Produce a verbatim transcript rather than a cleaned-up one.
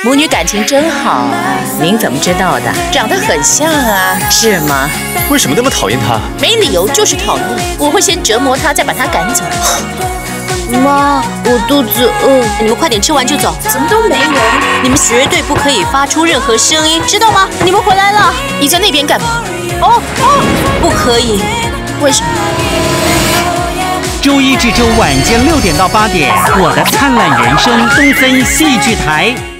母女感情真好啊！您怎么知道的？长得很像啊，是吗？ 为什么那么讨厌他？ 没理由，就是讨厌。我会先折磨他，再把他赶走。 妈，我肚子饿， 你们快点吃完就走。 怎么都没人？ 你们绝对不可以发出任何声音，知道吗？你们回来了。 你在那边干嘛？ 哦哦，不可以。 为什么？ 周一至周晚间六点到八点，《我的灿烂人生》东森戏剧台。